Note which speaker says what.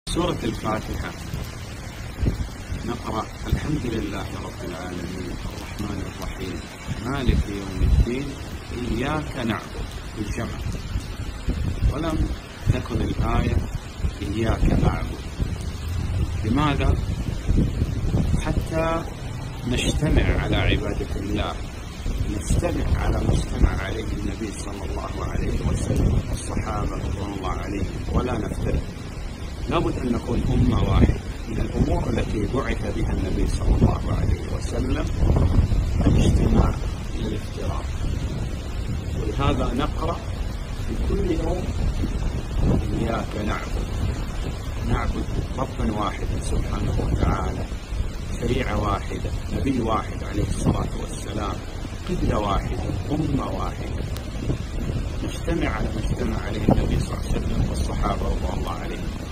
Speaker 1: سورة الفاتحة نقرأ: الحمد لله رب العالمين الرحمن الرحيم مالك يوم الدين إياك نعبد بالجمع، ولم تكن الآية إياك نعبد. لماذا؟ حتى نجتمع على عبادة الله، نستمع على ما اجتمع عليه النبي صلى الله عليه وسلم والصحابة رضوان الله عليهم، ولا نفترق. لابد أن نكون أمة واحدة. من الأمور التي بعث بها النبي صلى الله عليه وسلم الاجتماع للافتراق، ولهذا نقرأ في كل يوم: إياك نعبد ربا واحدا سبحانه وتعالى، شريعة واحدة، نبي واحد عليه الصلاة والسلام، قبلة واحدة، أمة واحدة، نجتمع على ما اجتمع عليه النبي صلى الله عليه وسلم والصحابة رضي الله عليهم.